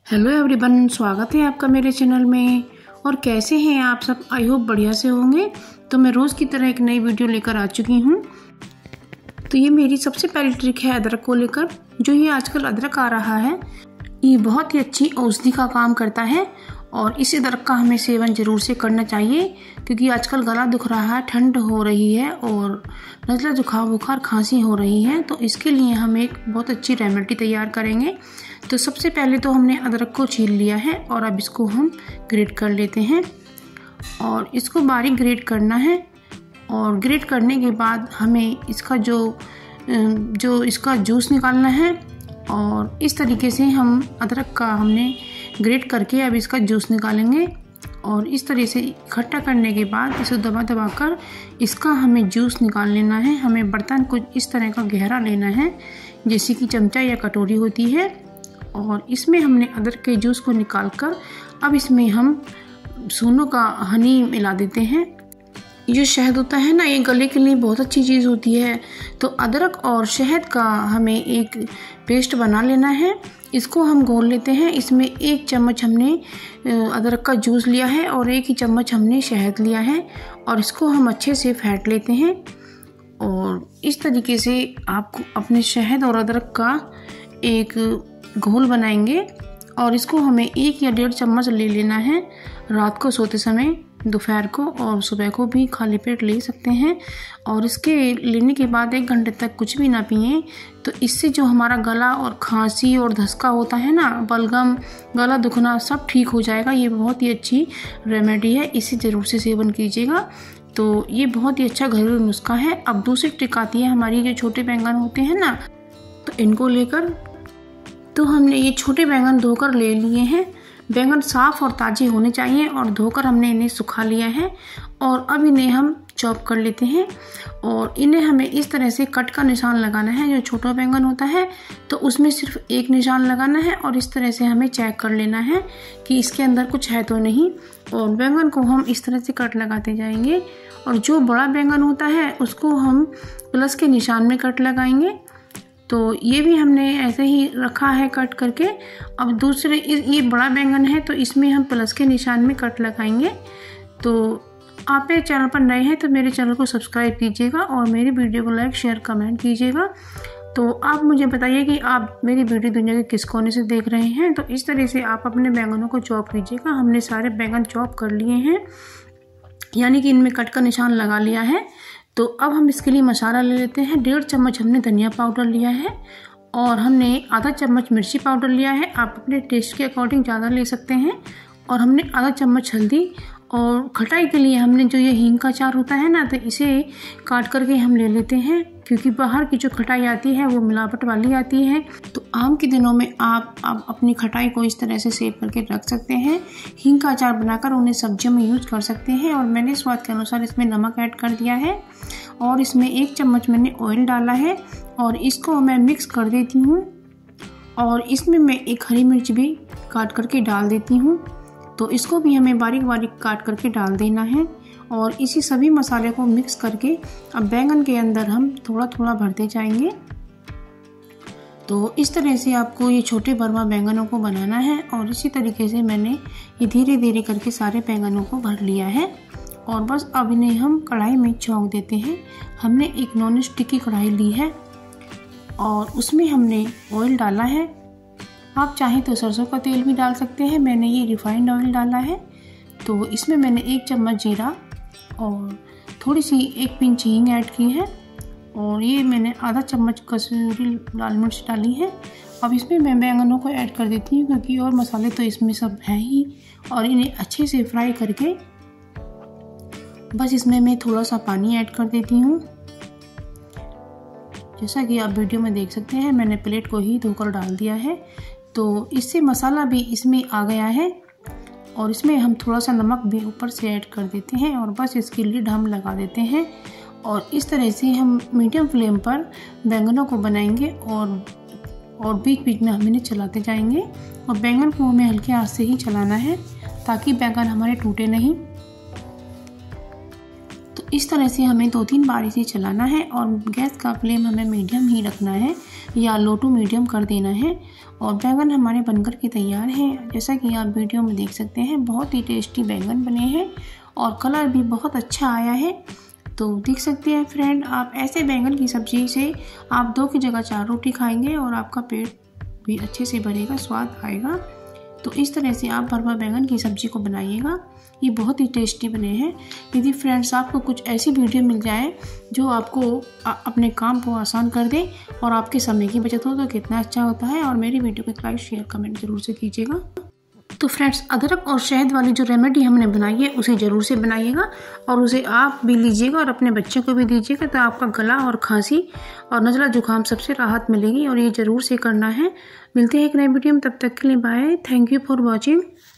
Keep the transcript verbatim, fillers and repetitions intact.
Hello everyone, स्वागत है आपका मेरे चैनल में। और कैसे हैं आप सब? आई होप बढ़िया से होंगे। तो मैं रोज़ की तरह एक नई वीडियो लेकर आ चुकी हूँ। तो ये मेरी सबसे पहली ट्रिक है अदरक को लेकर। जो ये आजकल अदरक आ रहा है, ये बहुत ही अच्छी औषधि का काम करता है और इस अदरक का हमें सेवन ज़रूर से करना चाहिए, क्योंकि आजकल गला दुख रहा है, ठंड हो रही है और नज़ला जुकाम बुखार खांसी हो रही है। तो इसके लिए हम एक बहुत अच्छी रेमेडी तैयार करेंगे। तो सबसे पहले तो हमने अदरक को छील लिया है और अब इसको हम ग्रेट कर लेते हैं और इसको बारीक ग्रेट करना है। और ग्रेट करने के बाद हमें इसका जो जो इसका जूस निकालना है और इस तरीके से हम अदरक का हमने ग्रेट करके अब इसका जूस निकालेंगे। और इस तरह से इकट्ठा करने के बाद इसे दबा दबा कर इसका हमें जूस निकाल लेना है। हमें बर्तन कुछ इस तरह का गहरा लेना है, जैसे कि चमचा या कटोरी होती है। और इसमें हमने अदरक के जूस को निकाल कर अब इसमें हम सूनों का हनी मिला देते हैं। जो शहद होता है ना, ये गले के लिए बहुत अच्छी चीज़ होती है। तो अदरक और शहद का हमें एक पेस्ट बना लेना है। इसको हम घोल लेते हैं। इसमें एक चम्मच हमने अदरक का जूस लिया है और एक ही चम्मच हमने शहद लिया है और इसको हम अच्छे से फेंट लेते हैं। और इस तरीके से आप अपने शहद और अदरक का एक घोल बनाएंगे और इसको हमें एक या डेढ़ चम्मच ले लेना है रात को सोते समय, दोपहर को और सुबह को भी खाली पेट ले सकते हैं। और इसके लेने के बाद एक घंटे तक कुछ भी ना पिएं। तो इससे जो हमारा गला और खांसी और धसका होता है ना, बलगम, गला दुखना, सब ठीक हो जाएगा। ये बहुत ही अच्छी रेमेडी है, इसे ज़रूर से सेवन कीजिएगा। तो ये बहुत ही अच्छा घरेलू नुस्खा है। अब दूसरी ट्रिक आती है हमारी, जो छोटे बैंगन होते हैं ना, तो इनको लेकर तो हमने ये छोटे बैंगन धोकर ले लिए हैं। बैंगन साफ़ और ताज़े होने चाहिए और धोकर हमने इन्हें सुखा लिया है। और अब इन्हें हम चॉप कर लेते हैं और इन्हें हमें इस तरह से कट का निशान लगाना है। जो छोटा बैंगन होता है तो उसमें सिर्फ एक निशान लगाना है और इस तरह से हमें चेक कर लेना है कि इसके अंदर कुछ है तो नहीं। और बैंगन को हम इस तरह से कट लगाते जाएंगे और जो बड़ा बैंगन होता है उसको हम प्लस के निशान में कट लगाएंगे। तो ये भी हमने ऐसे ही रखा है कट करके। अब दूसरे ये बड़ा बैंगन है तो इसमें हम प्लस के निशान में कट लगाएंगे। तो आप मेरे चैनल पर नए हैं तो मेरे चैनल को सब्सक्राइब कीजिएगा और मेरी वीडियो को लाइक शेयर कमेंट कीजिएगा। तो आप मुझे बताइए कि आप मेरी वीडियो दुनिया के किस कोने से देख रहे हैं। तो इस तरह से आप अपने बैंगनों को चॉप कीजिएगा। हमने सारे बैंगन चॉप कर लिए हैं, यानी कि इनमें कट का निशान लगा लिया है। तो अब हम इसके लिए मसाला ले लेते हैं। डेढ़ चम्मच हमने धनिया पाउडर लिया है और हमने आधा चम्मच मिर्ची पाउडर लिया है। आप अपने टेस्ट के अकॉर्डिंग ज़्यादा ले सकते हैं। और हमने आधा चम्मच हल्दी और खटाई के लिए हमने जो ये हींग का अचार होता है ना, तो इसे काट करके हम ले लेते हैं, क्योंकि बाहर की जो खटाई आती है वो मिलावट वाली आती है। तो आम के दिनों में आप, आप अपनी खटाई को इस तरह से सेव करके रख सकते हैं। हींग का अचार बनाकर उन्हें सब्जियों में यूज कर सकते हैं। और मैंने स्वाद के अनुसार इसमें नमक ऐड कर दिया है और इसमें एक चम्मच मैंने ऑयल डाला है और इसको मैं मिक्स कर देती हूँ। और इसमें मैं एक हरी मिर्च भी काट करके डाल देती हूँ। तो इसको भी हमें बारीक बारीक काट करके डाल देना है। और इसी सभी मसाले को मिक्स करके अब बैंगन के अंदर हम थोड़ा थोड़ा भरते जाएंगे। तो इस तरह से आपको ये छोटे बर्मा बैंगनों को बनाना है। और इसी तरीके से मैंने ये धीरे धीरे करके सारे बैंगनों को भर लिया है। और बस अब इन्हें हम कढ़ाई में छौंक देते हैं। हमने एक नॉन स्टिक की कढ़ाई ली है और उसमें हमने ऑयल डाला है। आप चाहें तो सरसों का तेल भी डाल सकते हैं, मैंने ये रिफाइंड ऑयल डाला है। तो इसमें मैंने एक चम्मच जीरा और थोड़ी सी एक पिंच हींग ऐड की है और ये मैंने आधा चम्मच कसूरी लाल मिर्च डाली है। अब इसमें मैं बैंगनों को ऐड कर देती हूँ, क्योंकि और मसाले तो इसमें सब हैं ही। और इन्हें अच्छे से फ्राई करके बस इसमें मैं थोड़ा सा पानी ऐड कर देती हूँ। जैसा कि आप वीडियो में देख सकते हैं, मैंने प्लेट को ही धोकर डाल दिया है। तो इससे मसाला भी इसमें आ गया है और इसमें हम थोड़ा सा नमक भी ऊपर से ऐड कर देते हैं और बस इसकी लिड हम लगा देते हैं। और इस तरह से हम मीडियम फ्लेम पर बैंगनों को बनाएंगे और और बीच बीच में हम इन्हें चलाते जाएंगे। और बैंगन को हमें हल्के आंच से ही चलाना है ताकि बैंगन हमारे टूटे नहीं। तो इस तरह से हमें दो तीन बार इसे चलाना है और गैस का फ्लेम हमें मीडियम ही रखना है या लो टू मीडियम कर देना है। और बैंगन हमारे बनकर के तैयार हैं। जैसा कि आप वीडियो में देख सकते हैं, बहुत ही टेस्टी बैंगन बने हैं और कलर भी बहुत अच्छा आया है। तो देख सकते हैं फ्रेंड, आप ऐसे बैंगन की सब्ज़ी से आप दो की जगह चार रोटी खाएंगे और आपका पेट भी अच्छे से भरेगा, स्वाद आएगा। तो इस तरह से आप भरवा बैंगन की सब्ज़ी को बनाइएगा, ये बहुत ही टेस्टी बने हैं। यदि फ्रेंड्स आपको कुछ ऐसी वीडियो मिल जाए जो आपको अपने काम को आसान कर दे और आपके समय की बचत हो तो कितना अच्छा होता है। और मेरी वीडियो को लाइक शेयर कमेंट जरूर से कीजिएगा। तो फ्रेंड्स, अदरक और शहद वाली जो रेमेडी हमने बनाई है उसे ज़रूर से बनाइएगा और उसे आप भी लीजिएगा और अपने बच्चों को भी दीजिएगा, तो आपका गला और खांसी और नज़ला जुकाम सबसे राहत मिलेगी। और ये ज़रूर से करना है। मिलते हैं एक नए वीडियो में, तब तक के लिए bye. Thank you for watching.